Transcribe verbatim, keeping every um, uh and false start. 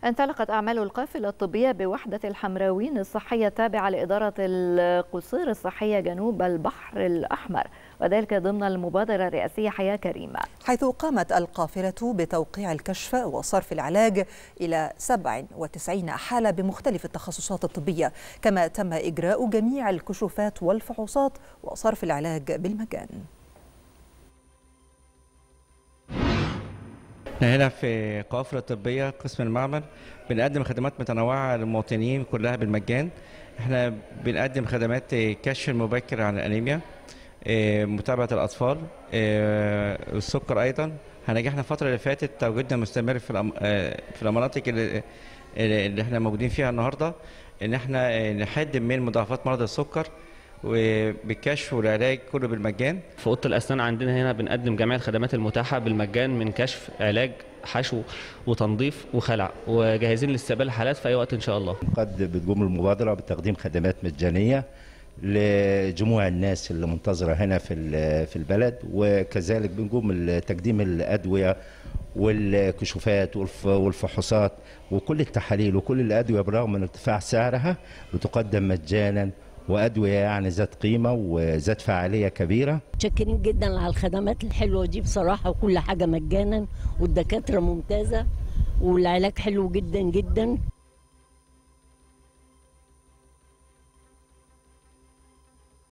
انطلقت أعمال القافلة الطبية بوحدة الحمراوين الصحية التابعة لإدارة القصور الصحية جنوب البحر الأحمر، وذلك ضمن المبادرة الرئاسية حياة كريمة، حيث قامت القافلة بتوقيع الكشف وصرف العلاج إلى سبع وتسعين حالة بمختلف التخصصات الطبية، كما تم إجراء جميع الكشوفات والفحوصات وصرف العلاج بالمجان. احنا هنا في قافلة طبية قسم المعمل بنقدم خدمات متنوعة للمواطنين كلها بالمجان. احنا بنقدم خدمات كشف المبكر عن الأنيميا، متابعة الأطفال، السكر أيضا. هنجحنا الفترة اللي فاتت تواجدنا مستمر في في المناطق اللي, اللي احنا موجودين فيها النهارده، ان احنا نحد من مضاعفات مرض السكر وبالكشف والعلاج كله بالمجان. في اوضه الاسنان عندنا هنا بنقدم جميع الخدمات المتاحه بالمجان، من كشف، علاج، حشو وتنظيف وخلع، وجاهزين لاستقبال الحالات في اي وقت ان شاء الله. قد بتقوم المبادره بتقديم خدمات مجانيه لجموع الناس اللي منتظره هنا في في البلد، وكذلك بنقوم بتقديم الادويه والكشوفات والفحوصات وكل التحاليل وكل الادويه برغم من ارتفاع سعرها بتقدم مجانا، وأدوية يعني ذات قيمة وذات فعالية كبيرة. متشكرين جدا على الخدمات الحلوة دي بصراحة، وكل حاجة مجانا، والدكاترة ممتازة، والعلاج حلو جدا جدا.